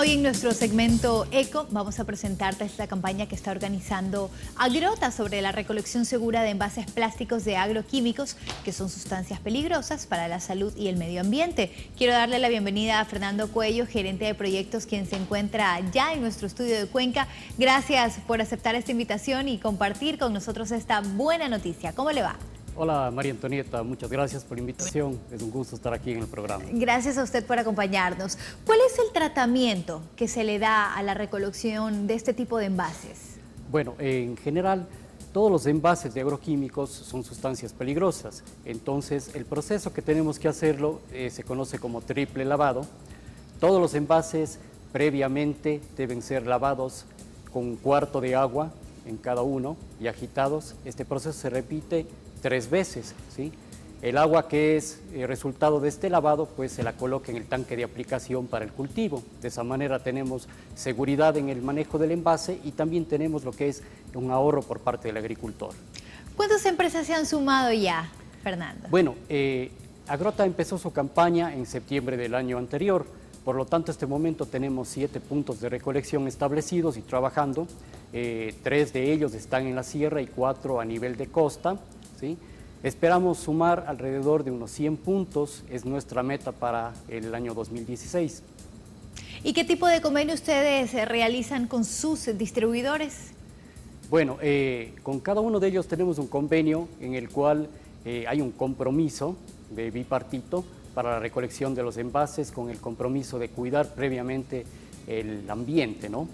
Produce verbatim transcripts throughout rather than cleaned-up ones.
Hoy en nuestro segmento Eco vamos a presentarte esta campaña que está organizando Agrota sobre la recolección segura de envases plásticos de agroquímicos, que son sustancias peligrosas para la salud y el medio ambiente. Quiero darle la bienvenida a Fernando Cuello, gerente de proyectos, quien se encuentra ya en nuestro estudio de Cuenca. Gracias por aceptar esta invitación y compartir con nosotros esta buena noticia. ¿Cómo le va? Hola María Antonieta, muchas gracias por la invitación. Es un gusto estar aquí en el programa. Gracias a usted por acompañarnos. ¿Cuál es el tratamiento que se le da a la recolección de este tipo de envases? Bueno, en general, todos los envases de agroquímicos son sustancias peligrosas. Entonces, el proceso que tenemos que hacerlo eh, se conoce como triple lavado. Todos los envases previamente deben ser lavados con un cuarto de agua en cada uno y agitados. Este proceso se repite tres veces, ¿sí? El agua que es el resultado de este lavado, pues se la coloca en el tanque de aplicación para el cultivo. De esa manera tenemos seguridad en el manejo del envase y también tenemos lo que es un ahorro por parte del agricultor. ¿Cuántas empresas se han sumado ya, Fernando? Bueno, eh, Agrota empezó su campaña en septiembre del año anterior. Por lo tanto, en este momento tenemos siete puntos de recolección establecidos y trabajando. Eh, tres de ellos están en la sierra y cuatro a nivel de costa. ¿Sí? Esperamos sumar alrededor de unos cien puntos, es nuestra meta para el año dos mil dieciséis. ¿Y qué tipo de convenio ustedes realizan con sus distribuidores? Bueno, eh, con cada uno de ellos tenemos un convenio en el cual eh, hay un compromiso de bipartito para la recolección de los envases, con el compromiso de cuidar previamente el ambiente, ¿no?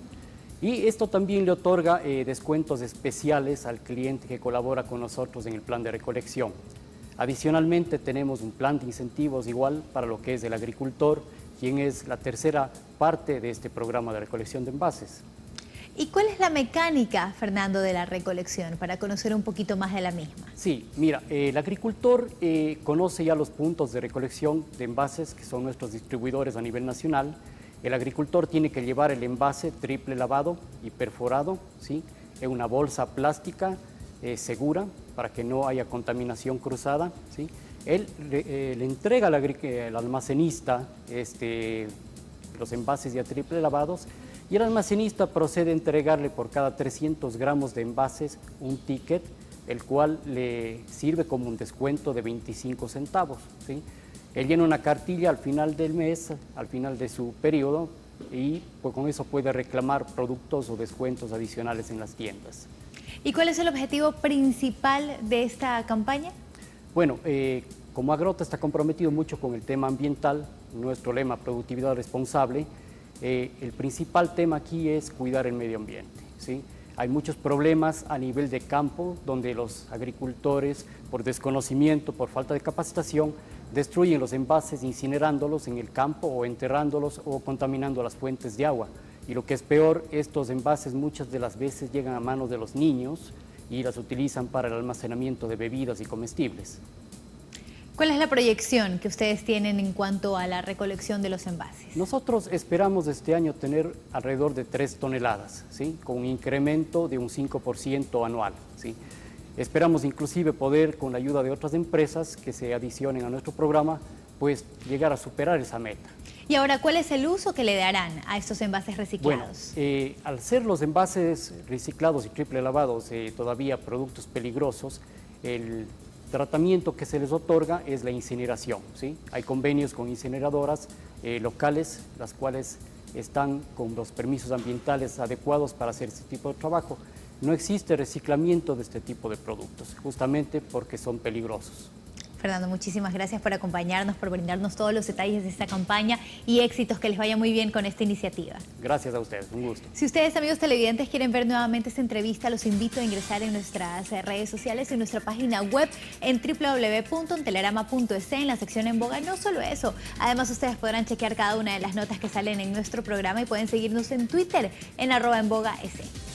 Y esto también le otorga eh, descuentos especiales al cliente que colabora con nosotros en el plan de recolección. Adicionalmente tenemos un plan de incentivos igual para lo que es el agricultor, quien es la tercera parte de este programa de recolección de envases. ¿Y cuál es la mecánica, Fernando, de la recolección, para conocer un poquito más de la misma? Sí, mira, eh, el agricultor eh, conoce ya los puntos de recolección de envases, que son nuestros distribuidores a nivel nacional. El agricultor tiene que llevar el envase triple lavado y perforado, ¿sí?, en una bolsa plástica eh, segura para que no haya contaminación cruzada, ¿sí? Él eh, le entrega al, al almacenista este, los envases ya triple lavados y el almacenista procede a entregarle por cada trescientos gramos de envases un ticket, el cual le sirve como un descuento de veinticinco centavos, ¿sí? Él llena una cartilla al final del mes, al final de su periodo, y pues con eso puede reclamar productos o descuentos adicionales en las tiendas. ¿Y cuál es el objetivo principal de esta campaña? Bueno, eh, como Agrota está comprometido mucho con el tema ambiental, nuestro lema productividad responsable, eh, el principal tema aquí es cuidar el medio ambiente, ¿sí? Hay muchos problemas a nivel de campo donde los agricultores, por desconocimiento, por falta de capacitación, destruyen los envases incinerándolos en el campo o enterrándolos o contaminando las fuentes de agua. Y lo que es peor, estos envases muchas de las veces llegan a manos de los niños y las utilizan para el almacenamiento de bebidas y comestibles. ¿Cuál es la proyección que ustedes tienen en cuanto a la recolección de los envases? Nosotros esperamos este año tener alrededor de tres toneladas, ¿sí?, con un incremento de un cinco por ciento anual, ¿sí? Esperamos inclusive poder, con la ayuda de otras empresas que se adicionen a nuestro programa, pues llegar a superar esa meta. Y ahora, ¿cuál es el uso que le darán a estos envases reciclados? Bueno, eh, al ser los envases reciclados y triple lavados eh, todavía productos peligrosos, el tratamiento que se les otorga es la incineración, ¿sí? Hay convenios con incineradoras eh, locales, las cuales están con los permisos ambientales adecuados para hacer este tipo de trabajo. No existe reciclamiento de este tipo de productos, justamente porque son peligrosos. Fernando, muchísimas gracias por acompañarnos, por brindarnos todos los detalles de esta campaña y éxitos, que les vaya muy bien con esta iniciativa. Gracias a ustedes, un gusto. Si ustedes, amigos televidentes, quieren ver nuevamente esta entrevista, los invito a ingresar en nuestras redes sociales y en nuestra página web en w w w punto telerama punto es en la sección En Boga. No solo eso, además ustedes podrán chequear cada una de las notas que salen en nuestro programa y pueden seguirnos en Twitter en arroba en boga es.